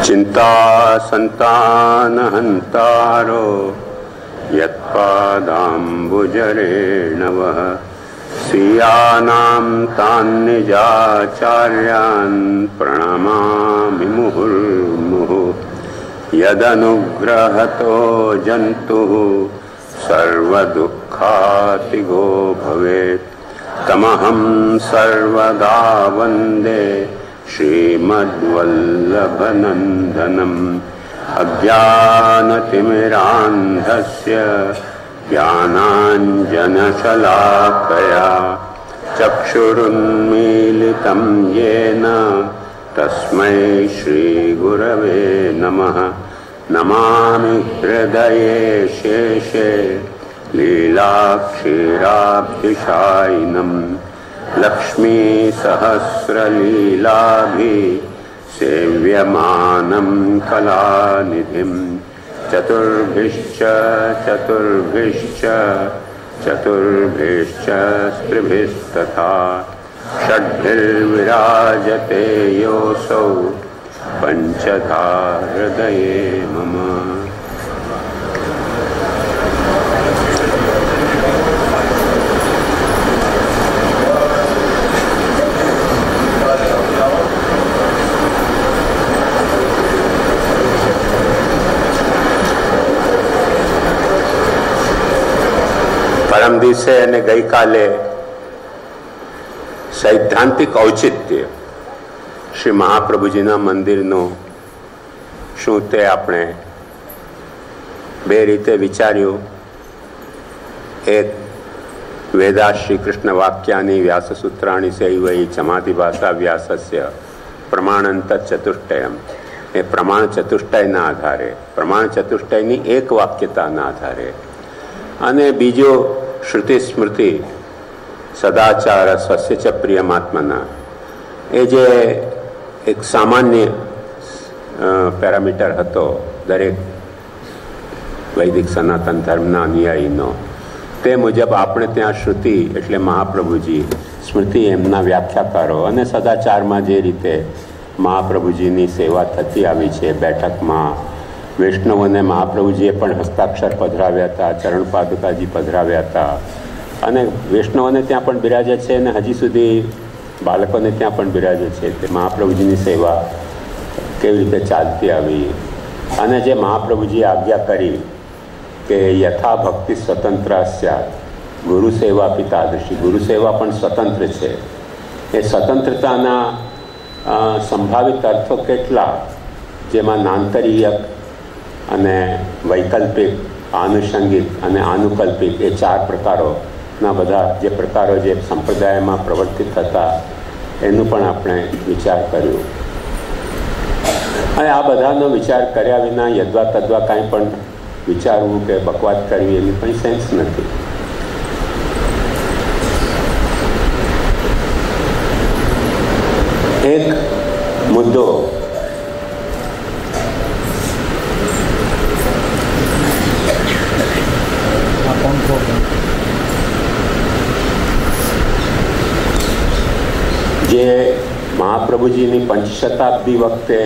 चिंता संतानहंतारो यत्पादाम्बुजरेणवः स्वीयानां तान् निजाचार्यान् प्रणमामि मुहुर्मुहुः। यदनुग्रहतो जन्तुः सर्वदुःखातिगो भवेत् तमहं सर्वदा वन्दे श्रीमद्वल्लभनन्दनम्। अज्ञानतिमिरान्धस्य ज्ञानाञ्जनशलाकया चक्षुरुन्मीलितं येन तस्मै श्रीगुरवे नमः। नमामि हृदये शेषे लीलाक्षीराब्धिशायिनं लक्ष्मीसहस्रलीलाभिः सेव्यमानं कलानिधिं। चतुर्भिश्च स्त्रिभिस्तथा षड्भिर्विराजते योऽसौ पञ्चधा हृदये मम। પરમ દિવસે અને ગઈકાલે સૈદ્ધાંતિક ઔચિત્ય શ્રી મહાપ્રભુજીના મંદિરનું શું તે આપણે બે રીતે વિચાર્યું. એક વેદા શ્રી કૃષ્ણ વાક્યાની વ્યાસસૂત્રાણી સૈવૈ ચમાધિ ભાષા વ્યાસસ્ય પ્રમાણંત ચતુષ્ટયમ, એ પ્રમાણ ચતુષ્ટયના આધારે, પ્રમાણ ચતુષ્ટયની એક વાક્યતાના આધારે. અને બીજો શ્રુતિ સ્મૃતિ સદાચાર સ્વસ્ય ચ પ્રિયમાત્મના, એ જે એક સામાન્ય પેરામીટર હતો દરેક વૈદિક સનાતન ધર્મના અનુયાયીનો, તે મુજબ આપણે ત્યાં શ્રુતિ એટલે મહાપ્રભુજી, સ્મૃતિ એમના વ્યાખ્યાકારો, અને સદાચારમાં જે રીતે મહાપ્રભુજીની સેવા થતી આવી છે બેઠકમાં, વૈષ્ણવોને મહાપ્રભુજીએ પણ હસ્તાક્ષર પધરાવ્યા હતા, ચરણ પાદુકાજી પધરાવ્યા હતા, અને વૈષ્ણવોને ત્યાં પણ બિરાજે છે અને હજી સુધી બાળકોને ત્યાં પણ બિરાજે છે. તે મહાપ્રભુજીની સેવા કેવી રીતે ચાલતી આવી, અને જે મહાપ્રભુજીએ આજ્ઞા કરી કે યથા ભક્તિ સ્વતંત્ર સ્યાત, ગુરુ સેવા પિતાદર્શી, ગુરુ સેવા પણ સ્વતંત્ર છે. એ સ્વતંત્રતાના સંભાવિત અર્થો કેટલા, જેમાં નાંતરીયક અને વૈકલ્પિક, આનુષંગિક અને આનુકલ્પિક, એ ચાર પ્રકારોના બધા જે પ્રકારો જે સંપ્રદાયમાં પ્રવર્તિત થતા એનું પણ આપણે વિચાર કર્યું. અને આ બધાનો વિચાર કર્યા વિના યદ્વા તદ્વા કાંઈ પણ વિચારવું કે બકવાદ કરવી એની કંઈ સેન્સ નથી. એક મુદ્દો જે મહાપ્રભુજીની પંચશતાબ્દી વખતે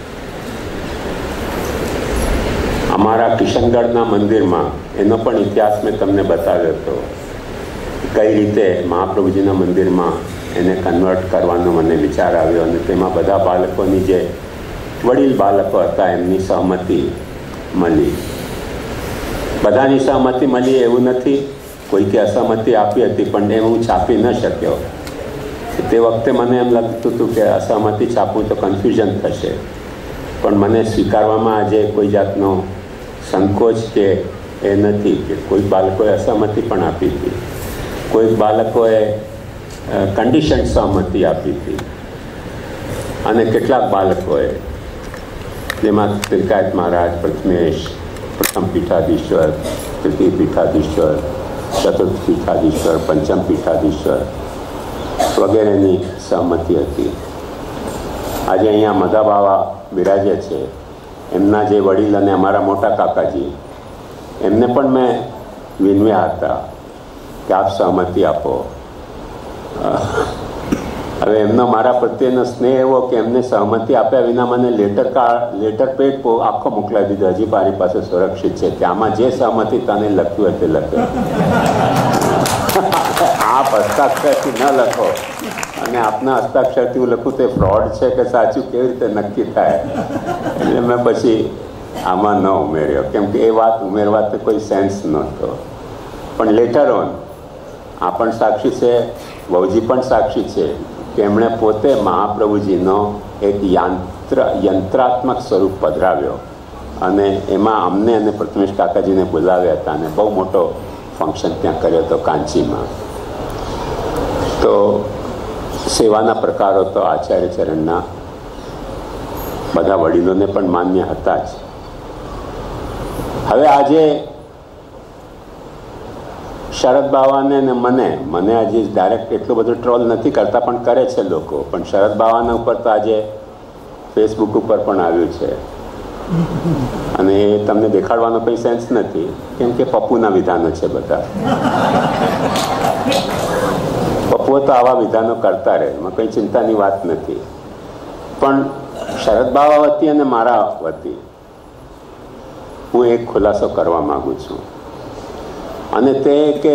અમારા કિશનગઢના મંદિરમાં, એનો પણ ઇતિહાસ મેં તમને બતાવ્યો હતો, કઈ રીતે મહાપ્રભુજીના મંદિરમાં એને કન્વર્ટ કરવાનો મને વિચાર આવ્યો, અને તેમાં બધા બાળકોની જે વડીલ બાળકો હતા એમની સહમતિ મળી. બધાની સહમતિ મળી એવું નથી, કોઈકે અસહમતિ આપી હતી, પણ એ હું છાપી ન શક્યો. તે વખતે મને એમ લાગતું હતું કે અસહમતિ છાપવું તો કન્ફ્યુઝન થશે, પણ મને સ્વીકારવામાં આજે કોઈ જાતનો સંકોચ કે એ નથી. કે કોઈક બાળકોએ અસહમતિ પણ આપી હતી, કોઈક બાળકોએ કન્ડિશન સહમતિ આપી હતી, અને કેટલાક બાળકોએ, જેમાં ત્રિકાયત મહારાજ, પ્રથમેશ, પ્રથમ પીઠાધીશ્વર, તૃતીય પીઠાધીશ્વર, ચતુર્થ પીઠાધીશ્વર, પંચમ પીઠાધીશ્વર વગેરેની સહમતિ હતી. આજે અહીંયા મધાબાવા બિરાજે છે, એમના જે વડીલ અને અમારા મોટા કાકાજી, એમને પણ મેં વિનવ્યા હતા કે આપ સહમતિ આપો. હવે એમનો મારા પ્રત્યેનો સ્નેહ એવો કે એમને સહમતિ આપ્યા વિના મને લેટર પેડ આખો મોકલાવી દીધો. હજી મારી પાસે સુરક્ષિત છે કે આમાં જે સહમતિ તને લખ્યું હોય તે લખ્યો. આપ હસ્તાક્ષરથી ન લખો અને આપના હસ્તાક્ષરથી હું લખું તે ફ્રોડ છે કે સાચું કેવી રીતે નક્કી થાય. એટલે મેં પછી આમાં ન ઉમેર્યો, કેમ કે એ વાત ઉમેરવા તો કોઈ સેન્સ નહોતો. પણ લેટર ઓન આ પણ સાક્ષી છે, વહુજી પણ સાક્ષી છે કે એમણે પોતે મહાપ્રભુજીનો એક યંત્રાત્મક સ્વરૂપ પધરાવ્યો અને એમાં અમને અને પ્રથમેશ કાકાજીને બોલાવ્યા હતા અને બહુ મોટો ફંક્શન ત્યાં કર્યો હતો કાંચીમાં. તો સેવાના પ્રકારો તો આચાર્ય ચરણના બધા વડીલોને પણ માન્ય હતા જ. હવે આજે શરદ બાવાને ને મને આજે ડાયરેક્ટ એટલો બધો ટ્રોલ નથી કરતા, પણ કરે છે લોકો. પણ શરદ બાવાના ઉપર તો આજે ફેસબુક ઉપર પણ આવ્યું છે અને એ તમને દેખાડવાનો કંઈ સેન્સ નથી, કેમ કે પપ્પુના વિધાનો છે બધા. પપ્પુઓ તો આવા વિધાનો કરતા રહે, એમાં કંઈ ચિંતાની વાત નથી. પણ શરદ બાવા વતી અને મારા વતી હું એક ખુલાસો કરવા માગું છું, અને તે કે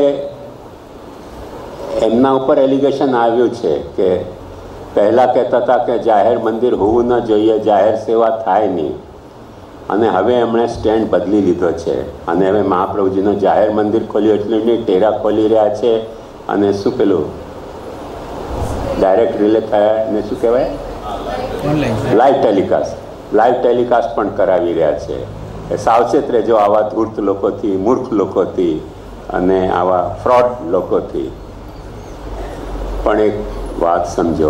એમના ઉપર એલિગેશન આવ્યું છે કે પહેલાં કહેતા હતા કે જાહેર મંદિર હોવું ન જોઈએ, જાહેર સેવા થાય નહીં, અને હવે એમણે સ્ટેન્ડ બદલી લીધો છે અને હવે મહાપ્રભુજીનો જાહેર મંદિર ખોલ્યું એટલું નહીં, ટેરા ખોલી રહ્યા છે અને શું પેલું ડાયરેક્ટ રિલે થયા ને શું કહેવાય લાઈવ ટેલિકાસ્ટ પણ કરાવી રહ્યા છે. એ સાવચેત રહેજો આવા ધૂર્ત લોકોથી, મૂર્ખ લોકોથી અને આવા ફ્રોડ લોકોથી. પણ એક વાત સમજો,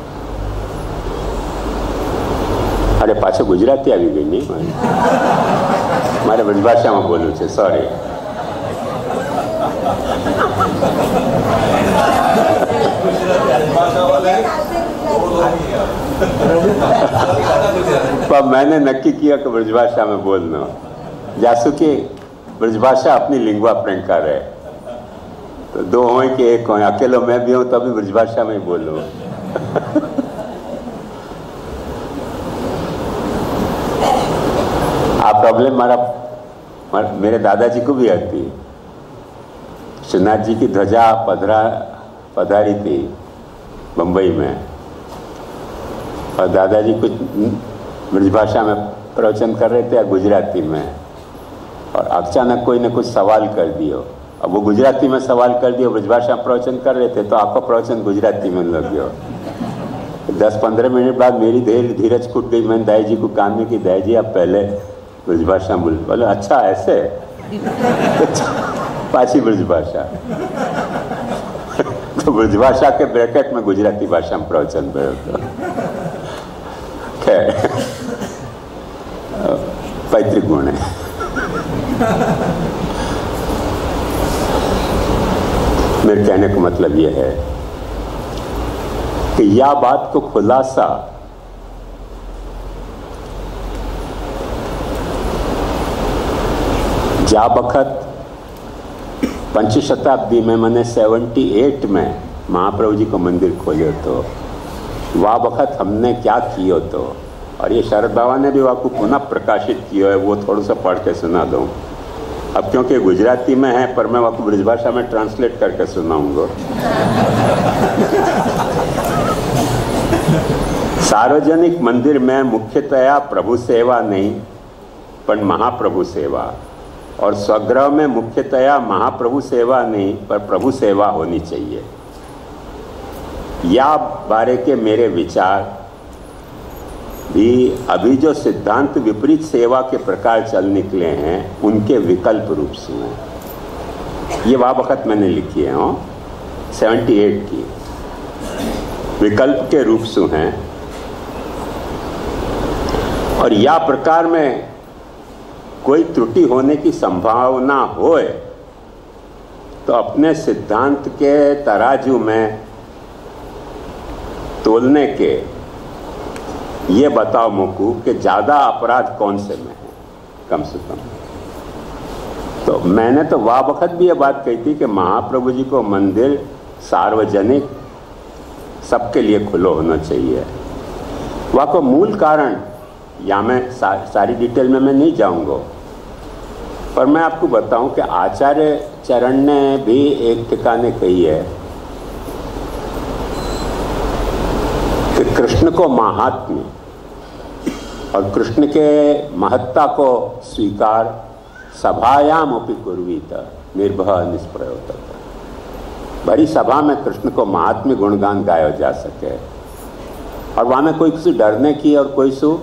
અરે પાછો ગુજરાતી આવી ગઈ નહીં, મારે બ્રજભાષામાં બોલવું છે, સોરી. पर मैंने नक्की किया कि ब्रजभाषा में बोलना, जैसे कि ब्रजभाषा अपनी लिंग्वा फ्रैंका रहे. तो दो हो कि एक हो, अकेलो मैं भी हूं तभी ब्रजभाषा में ही बोलूं. आ प्रॉब्लम मेरे दादाजी को भी आती. श्रीनाथ जी की ध्वजा पधारी थी बम्बई में और दादाजी कुछ ब्रजभाषा में प्रवचन कर रहे थे या गुजराती में, और अचानक कोई ने कुछ सवाल कर दियो. अब वो गुजराती में सवाल कर दियो, ब्रजभाषा में प्रवचन कर रहे थे तो आपका प्रवचन गुजराती में लग गया. 10-15 मिनट बाद मेरी धीरज छूट गई. मैंने दाई जी को काम में कि दाई जी आप पहले ब्रजभाषा बोले. बोले अच्छा ऐसे पाची ब्रजभाषा. तो ब्रजभाषा के ब्रैकेट में गुजराती भाषा में प्रवचन भरो. पैतृक गुण है. मेरे कहने का मतलब यह है कि यह बात को खुलासा जा बखत 5वीं शताब्दी में मैंने 78 में महाप्रभु जी को मंदिर खोलियो तो वह वक्त हमने क्या कियो तो, और ये शरद बाबा ने भी वाकू पुनः प्रकाशित किया है, वो थोड़ा सा पढ़ के सुना दूँ. अब क्योंकि गुजराती में है पर मैं वाकू ब्रजभाषा में ट्रांसलेट करके सुनाऊंगा. सार्वजनिक मंदिर में मुख्यतया प्रभु सेवा नहीं पर महाप्रभु सेवा, और स्वगृह में मुख्यतया महाप्रभु सेवा नहीं पर प्रभु सेवा होनी चाहिए. या बारे के मेरे विचार भी अभी जो सिद्धांत विपरीत सेवा के प्रकार चल निकले हैं उनके विकल्प रूप से हैं. ये वह वक्त मैंने लिखी है 78 की. विकल्प के रूप से हैं, और या प्रकार में कोई त्रुटि होने की संभावना होए तो अपने सिद्धांत के तराजू में तोलने के ये बताओ मुकू कि ज़्यादा अपराध कौन से में है कम से कम. तो मैंने तो वह वक्त भी ये बात कही थी कि महाप्रभु जी को मंदिर सार्वजनिक सबके लिए खुलो होना चाहिए। वह को मूल कारण या मैं सारी डिटेल में मैं नहीं जाऊंगा, पर मैं आपको बताऊं कि आचार्य चरण ने भी एक ठिकाने कही है कि कृष्ण को महात्म्य और कृष्ण के महत्ता को स्वीकार सभायाम अपि कुर्वीत निर्भय निष्प्रयोत। बड़ी सभा में कृष्ण को महात्म्य गुणगान गाया जा सके और वहां में कोई किसी डरने की और कोई सु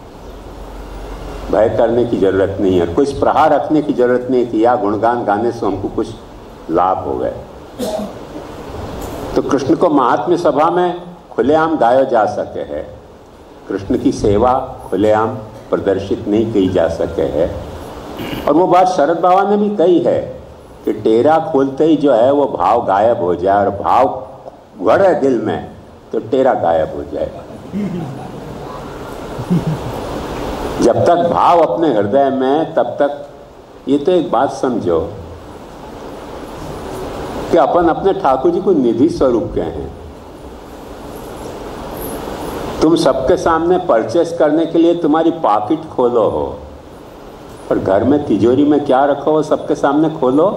भय करने की जरूरत नहीं है, कुछ प्रहार रखने की जरूरत नहीं कि या गुणगान गाने से हमको कुछ लाभ हो गए। तो कृष्ण को महात्म्य सभा में खुलेआम गाया जा सके है, कृष्ण की सेवा खुलेआम प्रदर्शित नहीं की जा सके है। और वो बात शरद बाबा ने भी कही है कि टेरा खोलते ही जो है वो भाव गायब हो जाए, और भाव गड़े दिल में तो टेरा गायब हो जाएगा। जब तक भाव अपने हृदय में, तब तक ये तो एक बात समझो कि अपन अपने ठाकुर जी को निधि स्वरूप के हैं। तुम सबके सामने परचेस करने के लिए तुम्हारी पॉकेट खोलो हो, और घर में तिजोरी में क्या रखो हो सबके सामने खोलो,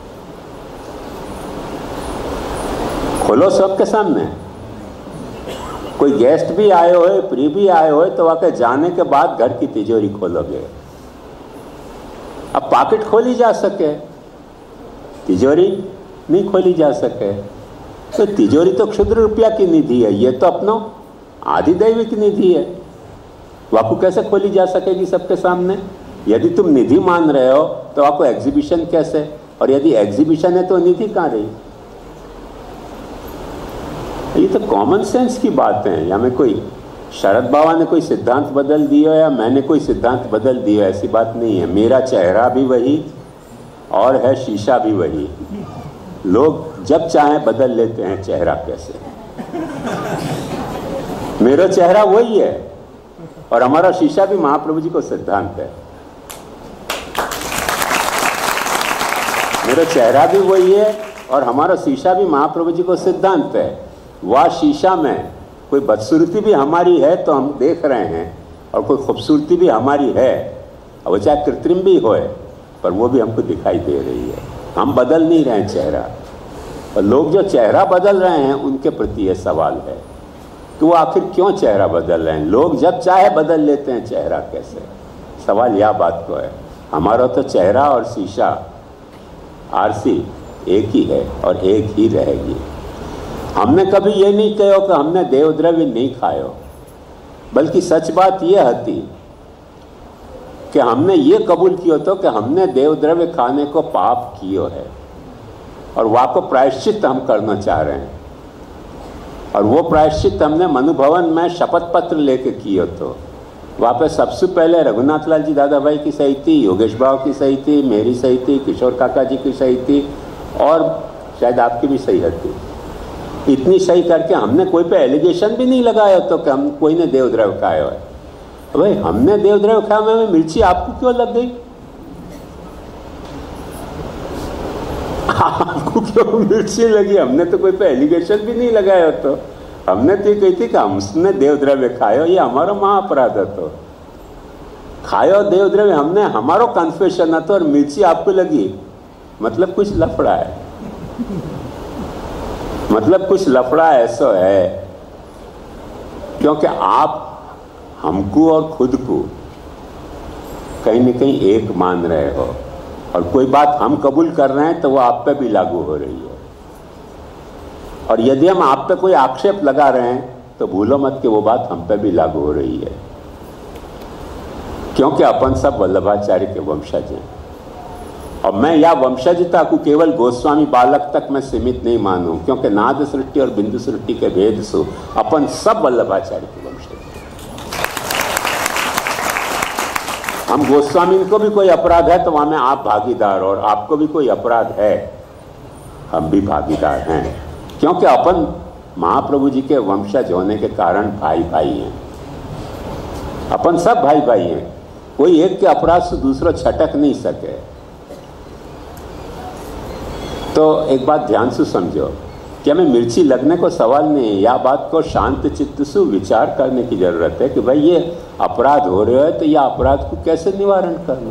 खोलो सबके सामने। कोई गेस्ट भी आए हो, प्री भी आए हो, तो वहां जाने के बाद घर की तिजोरी खोलोगे। अब पॉकेट खोली जा सके, तिजोरी नहीं खोली जा सके, तो तिजोरी तो क्षुद्र रुपया की निधि है, ये तो अपनो आदिदैविक निधि है, वाकू कैसे खोली जा सकेगी सबके सामने? यदि तुम निधि मान रहे हो तो आपको एग्जीबिशन कैसे, और यदि एग्जीबिशन है तो निधि कहां रही? ये तो कॉमन सेंस की बात है। या मैं कोई शरद बाबा ने कोई सिद्धांत बदल दिया या मैंने कोई सिद्धांत बदल दिया, ऐसी बात नहीं है। मेरा चेहरा भी वही और है शीशा भी वही। लोग जब चाहे बदल लेते हैं चेहरा, कैसे? मेरा चेहरा वही है और हमारा शीशा भी महाप्रभु जी को सिद्धांत है। मेरा चेहरा भी वही है और हमारा शीशा भी महाप्रभु जी को सिद्धांत है। वह शीशा में कोई बदसूरती भी हमारी है तो हम देख रहे हैं, और कोई खूबसूरती भी हमारी है, और वो चाहे कृत्रिम भी होए, पर वो भी हमको दिखाई दे रही है। हम बदल नहीं रहे हैं चेहरा, और लोग जो चेहरा बदल रहे हैं उनके प्रति यह सवाल है कि वो आखिर क्यों चेहरा बदल रहे हैं। लोग जब चाहे बदल लेते हैं चेहरा, कैसे? सवाल यह बात को है। हमारा तो चेहरा और शीशा आरसी एक ही है और एक ही रहेगी। हमने कभी ये नहीं कहो कि हमने देवद्रव्य नहीं खायो, बल्कि सच बात यह थी कि हमने ये कबूल किया तो कि हमने देवद्रव्य खाने को पाप कियो है, और वहाँ को प्रायश्चित हम करना चाह रहे हैं। और वो प्रायश्चित हमने मनुभवन में शपथ पत्र लेके किए। तो वहाँ पे सबसे पहले रघुनाथ लाल जी दादा भाई की सही थी, योगेश बाबू की सही थी, मेरी सही थी, किशोर काका जी की सही थी, और शायद आपकी भी सही थी। इतनी सही करके हमने कोई पे एलिगेशन भी नहीं लगाया तो कि हम कोई ने देवद्रव्य खाया है। भाई हमने देवद्रव्य खाया, में मिर्ची आपको क्यों लग गई? आपको क्यों मिर्ची लगी? हमने तो कोई पे एलिगेशन भी नहीं लगाया। तो हमने तो कही थी कि हमने देवद्रव्य खायो, ये हमारा महाअपराध है। तो खायो देवद्रव्य हमने, हमारो कन्फेशन है, तो और मिर्ची आपको लगी, मतलब कुछ लफड़ा है। मतलब कुछ लफड़ा ऐसा है क्योंकि आप हमको और खुद को कहीं न कहीं एक मान रहे हो, और कोई बात हम कबूल कर रहे हैं तो वो आप पे भी लागू हो रही है। और यदि हम आप पे कोई आक्षेप लगा रहे हैं तो भूलो मत कि वो बात हम पे भी लागू हो रही है, क्योंकि अपन सब वल्लभाचार्य के वंशज हैं। और मैं यह वंशजता को केवल गोस्वामी बालक तक मैं सीमित नहीं मानूं, क्योंकि नाद सृष्टि और बिंदु सृष्टि के भेद से अपन सब वल्लभाचार्य के वंशज हैं। हम गोस्वामी को भी कोई अपराध है तो वहां में आप भागीदार, और आपको भी कोई अपराध है हम भी भागीदार हैं, क्योंकि अपन महाप्रभु जी के वंशज होने के कारण भाई भाई हैं। अपन सब भाई भाई हैं, कोई एक के अपराध से दूसरा छटक नहीं सके। तो एक बात ध्यान से समझो कि हमें मिर्ची लगने को सवाल नहीं है, या बात को शांत चित्त से विचार करने की जरूरत है कि भाई ये अपराध हो रहे है तो यह अपराध को कैसे निवारण करना।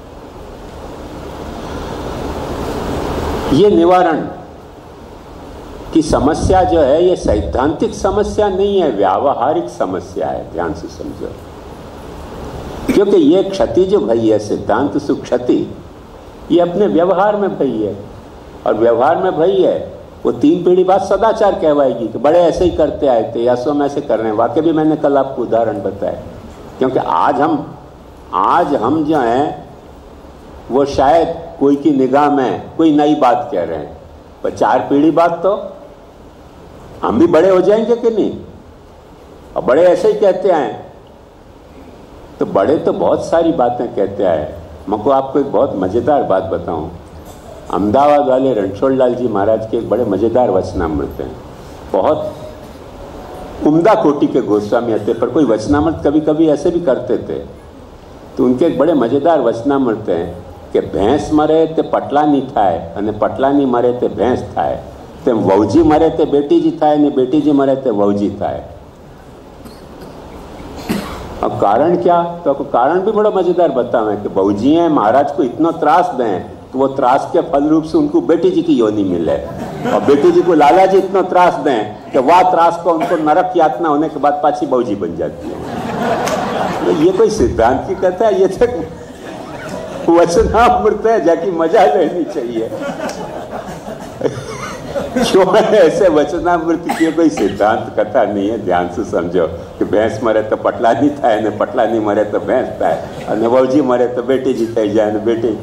ये निवारण की समस्या जो है ये सैद्धांतिक समस्या नहीं है, व्यावहारिक समस्या है। ध्यान से समझो, क्योंकि ये क्षति जो भई है, सिद्धांत सुख क्षति, ये अपने व्यवहार में भई है, और व्यवहार में भई है वो 3 पीढ़ी बाद सदाचार कहवाएगी कि बड़े ऐसे ही करते आए थे, या सो ऐसे कर रहे हैं। वाकई भी मैंने कल आपको उदाहरण बताया, क्योंकि आज हम जो हैं वो शायद कोई की निगाह में कोई नई बात कह रहे हैं, पर 4 पीढ़ी बाद तो हम भी बड़े हो जाएंगे कि नहीं, और बड़े ऐसे ही कहते आए। तो बड़े तो बहुत सारी बातें कहते आए। मैं को आपको एक बहुत मजेदार बात बताऊं। अहमदाबाद वाले रणछोड़ लाल जी महाराज के एक बड़े मजेदार वचनामृत हैं, बहुत उम्दा कोटि के गोस्वामी थे, पर कोई वचनामृत कभी कभी ऐसे भी करते थे। तो उनके एक बड़े मजेदार वचनामृत हैं कि भैंस मरे ते पटलानी थाय अने पटलानी मरे ते भैंस थाय, ते वहुजी मरे ते बेटीजी थाय ने बेटीजी मरे ते वहुजी थाय। अब कारण क्या, तो कारण भी बड़ा मजेदार बतावे कि बहुजी हैं महाराज को इतना त्रास दें तो वो त्रास के फल रूप से उनको बेटी जी की योनि मिले, और बेटी जी को लाला जी इतना त्रास दें कि वह त्रास को उनको नरक यातना होने के बाद पाछी बहुजी बन जाती है। तो ये कोई सिद्धांत की कथा है, ये तो वचनामृत है, जाके मजा लेनी चाहिए। क्यों ऐसे वचनामृत की कोई सिद्धांत कथा नहीं है। ध्यान से समझो कि भैंस मरे तो पटलानी थाय ने पटलानी मरे तो भैंस थाय, और वहुजी मरे तो बेटी जी थाई जाए ने बेटी।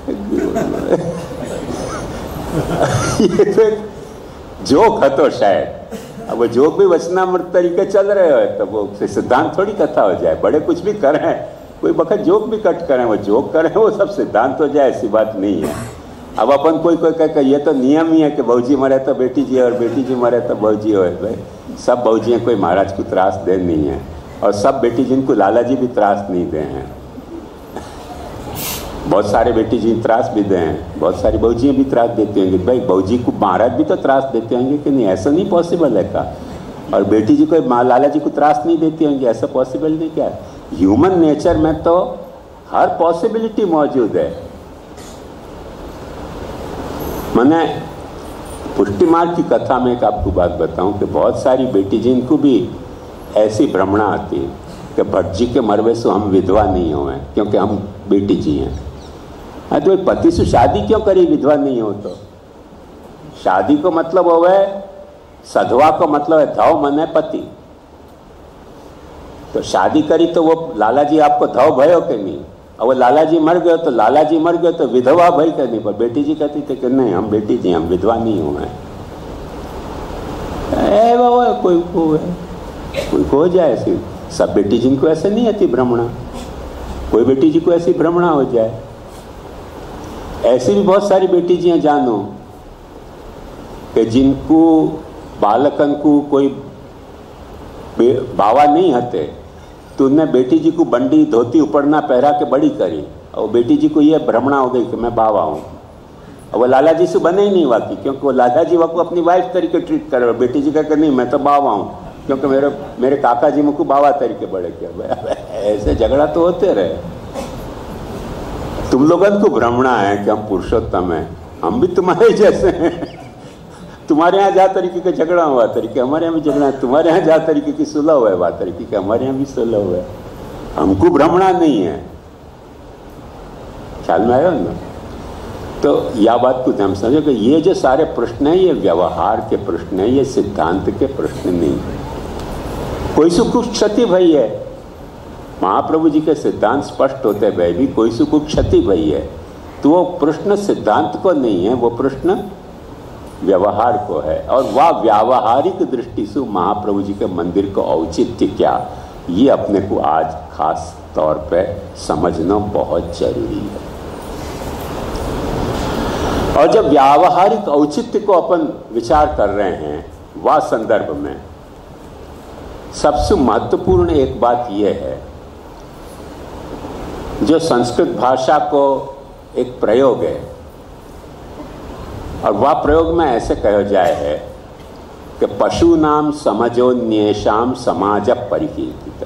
ये तो एक जोक है तो शायद, अब वो जोक भी वचनामृत तरीके चल रहे हो तो वो सिद्धांत थोड़ी कथा हो जाए। बड़े कुछ भी करें, कोई वक्त जोक भी कट करें, वो जोक करें वो सब सिद्धांत हो जाए, ऐसी बात नहीं है। अब अपन कोई कह ये तो नियम ही है कि बहुजी मरे तो बेटी जी और बेटी जी मरे तो बहुजी हो। भाई सब बहुजी कोई महाराज को त्रास दे नहीं है, और सब बेटी जिनको लाला जी भी त्रास नहीं दे हैं। बहुत सारे बेटी जी त्रास भी दे हैं, बहुत सारी बहुजियाँ भी त्रास देते होंगे। भाई बहुजी को महाराज भी तो त्रास देते होंगे कि नहीं, ऐसा नहीं पॉसिबल है का। और बेटी जी को लाला जी को त्रास नहीं देती होंगे, ऐसा पॉसिबल नहीं क्या। ह्यूमन नेचर में तो हर पॉसिबिलिटी मौजूद है। मैंने पुष्टि मार्ग की कथा में एक आपको बात बताऊं कि बहुत सारी बेटी जिनको भी ऐसी भ्रमणा आती है कि भट्ट जी के मरवे से हम विधवा नहीं हुए क्योंकि हम बेटी जी हैं। तो पति से शादी क्यों करी विधवा नहीं हो? तो शादी को मतलब हो गए, सधवा को मतलब है धव मने पति। तो शादी करी तो वो लाला जी आपको धव भयो के नहीं, और वो लाला जी मर गए तो लाला जी मर गए तो विधवा भाई कहनी, पर बेटी जी कहती थे कि नहीं हम बेटी जी, हम विधवा नहीं हुए। कोई हो जाए ऐसी, सब बेटी जिनको ऐसे नहीं आती भ्रमणा, कोई बेटी जी को ऐसी भ्रमणा हो जाए। ऐसी भी बहुत सारी बेटी जी हैं जानो कि जिनको बालकन को कोई बावा नहीं हते, तो उन्हें बेटी जी को बंडी धोती उपरना पहरा के बड़ी करी, और बेटी जी को ये भ्रमणा हो गई कि मैं बावा हूँ। और वो लाला जी से बने ही नहीं वाकी, क्योंकि वो लाला जी को अपनी वाइफ तरीके ट्रीट करे, बेटी जी कहकर नहीं मैं तो बावा हूँ क्योंकि मेरे काका जी मुझको बावा तरीके बड़े किया। ऐसे झगड़ा तो होते रहे। तुम लोगों को भ्रमणा है कि हम पुरुषोत्तम हैं, हम भी तुम्हारे जैसे हैं। तुम्हारे यहाँ जहाँ तरीके का झगड़ा हुआ तरीके हमारे यहाँ भी झगड़ा है, तुम्हारे यहाँ जहाँ तरीके की सुलह हुआ है वह तरीके का हमारे यहाँ भी सुलह हुआ है। हमको भ्रमणा नहीं है। ख्याल में आया ना? तो यह बात को ध्यान समझो कि ये जो सारे प्रश्न हैं ये व्यवहार के प्रश्न हैं, ये सिद्धांत के प्रश्न नहीं है। कोई से कुछ क्षति भई है, महाप्रभु जी के सिद्धांत स्पष्ट होते भय भी कोई से कुछ क्षति भई है, तो वो प्रश्न सिद्धांत को नहीं है, वो प्रश्न व्यवहार को है। और वह व्यावहारिक दृष्टि से महाप्रभु जी के मंदिर का औचित्य क्या, ये अपने को आज खास तौर पे समझना बहुत जरूरी है। और जब व्यावहारिक औचित्य को अपन विचार कर रहे हैं वह संदर्भ में सबसे महत्वपूर्ण एक बात यह है, जो संस्कृत भाषा को एक प्रयोग है, और वह प्रयोग में ऐसे कहा जाए है कि पशूनाम समजोन्येषाम समाज परिकीर्तिता।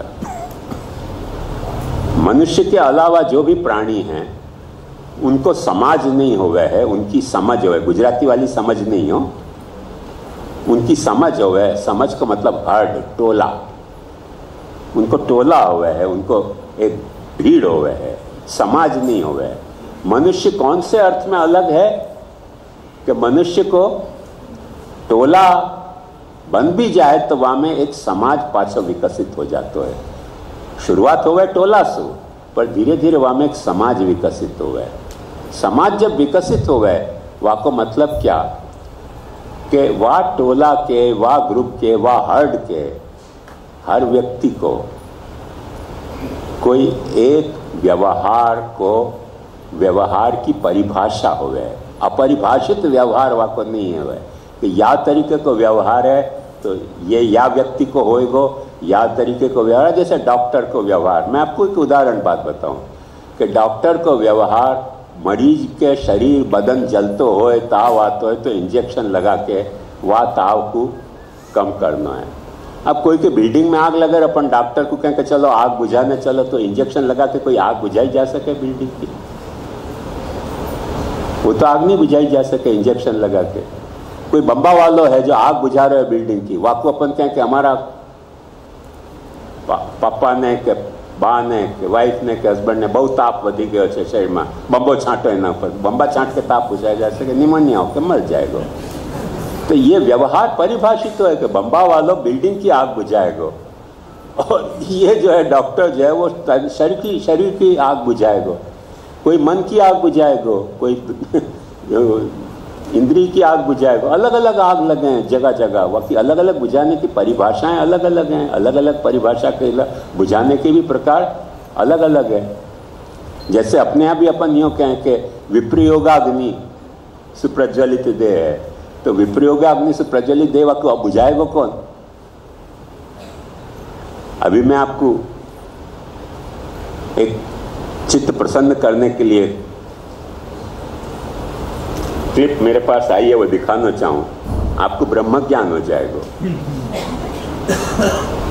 मनुष्य के अलावा जो भी प्राणी हैं उनको समाज नहीं हो गए है, उनकी समझ हो, गुजराती वाली समझ नहीं हो, उनकी समझ हो गए। समझ का मतलब हर्ड, टोला, उनको टोला हो गया है, उनको एक भीड़ हो गया है, समाज नहीं हो गया है। मनुष्य कौन से अर्थ में अलग है कि मनुष्य को टोला बन भी जाए तो वहां में एक समाज पाछो विकसित हो जातो है। शुरुआत हो गए टोला से, पर धीरे धीरे वहां में एक समाज विकसित हो गए। समाज जब विकसित हो गए वहां को मतलब क्या कि वह टोला के, वह ग्रुप के, वह हर्ड के हर व्यक्ति को कोई एक व्यवहार की परिभाषा हो गए। अपरिभाषित व्यवहार वहां को नहीं है कि या तरीके को व्यवहार है तो ये या व्यक्ति को होएगो, या तरीके को व्यवहार। जैसे डॉक्टर को व्यवहार, मैं आपको एक उदाहरण बात बताऊं कि डॉक्टर को व्यवहार, मरीज के शरीर बदन जलतो होए, ताव आतो है तो इंजेक्शन लगा के वह ताव को कम करना है। अब कोई के बिल्डिंग में आग लगे, अपन डॉक्टर को कहें कि चलो आग बुझाने चलो, तो इंजेक्शन लगा के कोई आग बुझाई जा सके बिल्डिंग की? वो तो आग नहीं बुझाई जा सके इंजेक्शन लगा के। कोई बम्बा वालों है जो आग बुझा रहे हो बिल्डिंग की, वाको अपन कहें कि हमारा पापा ने के बा ने के वाइफ ने के हस्बैंड ने बहुत ताप वधी गयो है शरीर में, बम्बो छांटो एना पर, बम्बा छांट के ताप बुझाया जा सके, निमोनिया हो के मर जाएगा। तो ये व्यवहार परिभाषित तो है कि बम्बा वालों बिल्डिंग की आग बुझाएगा, और ये जो है डॉक्टर जो है वो शरीर की आग बुझाएगा। कोई मन की आग बुझाएगा, कोई इंद्रिय की आग बुझाएगा। अलग अलग आग लगे हैं जगह जगह, वही अलग अलग बुझाने की परिभाषाएं अलग अलग हैं। अलग अलग परिभाषा के बुझाने के भी प्रकार अलग अलग है। जैसे अपने यहाँ भी अपन यूँ कहें कि विप्रयोगाग्नि सुप्रज्वलित देह है, तो विप्रयोगाग्नि से प्रज्वलित देह को बुझाएगा कौन? अभी मैं आपको एक चित्त प्रसन्न करने के लिए क्लिप मेरे पास आई है, वो दिखाना चाहूं, आपको ब्रह्म ज्ञान हो जाएगा।